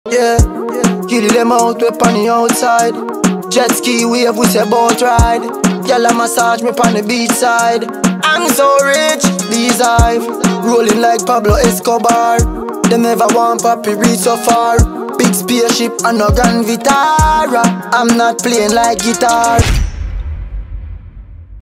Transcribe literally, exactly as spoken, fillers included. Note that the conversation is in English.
Yeah, kill them out, we on the outside. Jet ski wave, we say boat ride. Gyal a massage me on the beach side. I'm so rich, these hive rolling like Pablo Escobar. They never want Papi reach so far. Big spaceship and no Grand Vitara. I'm not playing like guitar.